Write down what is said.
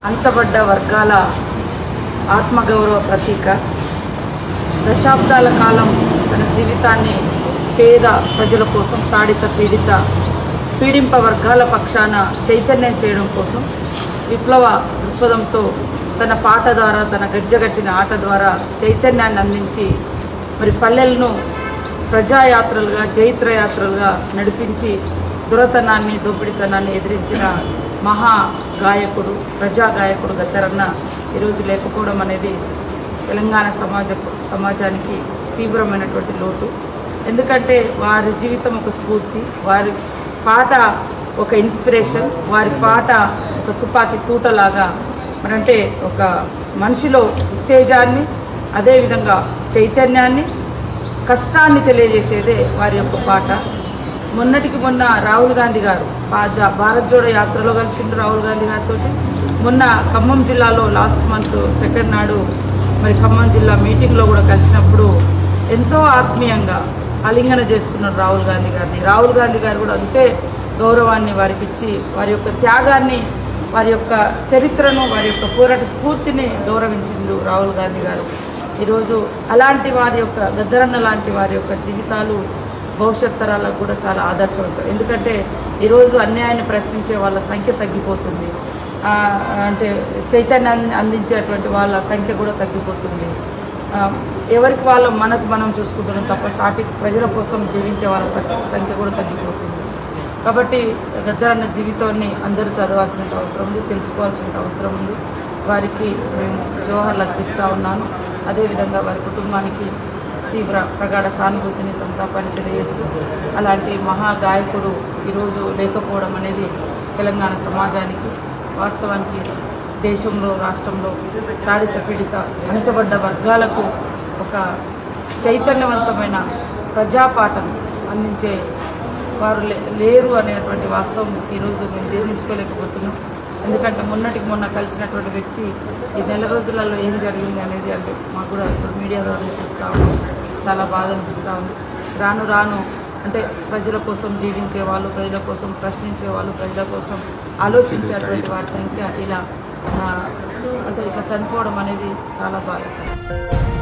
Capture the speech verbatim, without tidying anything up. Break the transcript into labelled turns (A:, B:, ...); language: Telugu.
A: అంచబడ్డ వర్గాల ఆత్మగౌరవ ప్రతీక. దశాబ్దాల కాలం తన జీవితాన్ని పేద ప్రజల కోసం, తాడిత పీడిత పీడింప వర్గాల పక్షాన చైతన్యం చేయడం కోసం విప్లవ దృక్పథంతో తన పాట ద్వారా, తన గజ్జగట్టిన ఆట ద్వారా చైతన్యాన్ని అందించి మరి పల్లెలను ప్రజాయాత్రలుగా, జైత్రయాత్రలుగా నడిపించి దురతనాన్ని, దోపిడితనాన్ని ఎదిరించిన మహా గాయకుడు, ప్రజా గాయకుడు గద్దరన్న ఈరోజు లేకపోవడం అనేది తెలంగాణ సమాజ సమాజానికి తీవ్రమైనటువంటి లోటు. ఎందుకంటే వారి జీవితం ఒక స్ఫూర్తి, వారి పాట ఒక ఇన్స్పిరేషన్, వారి పాట ఒక తుపాకీ తూటలాగా మరంటే ఒక మనిషిలో ఉత్తేజాన్ని, అదేవిధంగా చైతన్యాన్ని, కష్టాన్ని తెలియజేసేదే వారి యొక్క పాట. మొన్నటికి మొన్న రాహుల్ గాంధీ గారు భారత్ జోడో యాత్రలో కలిసిండు రాహుల్ గాంధీ గారితో. మొన్న ఖమ్మం జిల్లాలో లాస్ట్ మంత్ సెకండ్ నాడు మరి ఖమ్మం జిల్లా మీటింగ్లో కూడా కలిసినప్పుడు ఎంతో ఆత్మీయంగా ఆలింగన చేసుకున్నారు రాహుల్ గాంధీ గారిని. రాహుల్ గాంధీ గారు కూడా అంతే గౌరవాన్ని వారికి ఇచ్చి వారి యొక్క త్యాగాన్ని, వారి యొక్క చరిత్రను, వారి యొక్క పోరాట స్ఫూర్తిని గౌరవించిండు రాహుల్ గాంధీ గారు. ఈరోజు అలాంటి వారి యొక్క గద్దరన్న లాంటి వారి యొక్క జీవితాలు భవిష్యత్ తరాలకు కూడా చాలా ఆదర్శవంతం. ఎందుకంటే ఈరోజు అన్యాయాన్ని ప్రశ్నించే వాళ్ళ సంఖ్య తగ్గిపోతుంది, అంటే చైతన్యాన్ని అందించేటువంటి వాళ్ళ సంఖ్య కూడా తగ్గిపోతుంది. ఎవరికి వాళ్ళ మనకు మనం చూసుకుంటున్నాం తప్ప సాటి ప్రజల కోసం జీవించే వాళ్ళ సంఖ్య కూడా తగ్గిపోతుంది. కాబట్టి గద్దరన్న జీవితాన్ని అందరూ చదవాల్సిన అవసరం ఉంది, తెలుసుకోవాల్సిన అవసరం ఉంది. వారికి మేము జోహార్లు అర్పిస్తూ ఉన్నాను. అదేవిధంగా వారి కుటుంబానికి తీవ్ర ప్రగాఢ సానుభూతిని, సంతాపాన్ని తెలియజేస్తూ అలాంటి మహా గాయకుడు ఈరోజు లేకపోవడం అనేది తెలంగాణ సమాజానికి, వాస్తవానికి దేశంలో, రాష్ట్రంలో తాడిత పీడిత అణచబడ్డ వర్గాలకు ఒక చైతన్యవంతమైన ప్రజాపాఠం అందించే వారు లేరు అనేటువంటి వాస్తవం ఈరోజు మేము జీర్ణించుకోలేకపోతున్నాం. ఎందుకంటే మొన్నటికి మొన్న కలిసినటువంటి వ్యక్తి ఈ నెల రోజులలో ఏం జరిగింది అనేది అంటే మాకు కూడా ఇప్పుడు మీడియా ద్వారా చూస్తూ ఉన్నాం, చాలా బాధ అనిపిస్తూ ఉంది. రాను రాను అంటే ప్రజల కోసం జీవించే వాళ్ళు, ప్రజల కోసం ప్రశ్నించే వాళ్ళు, ప్రజల కోసం ఆలోచించేటువంటి వారి సంఖ్య ఇలా అంటే ఇక చనిపోవడం అనేది చాలా బాధ.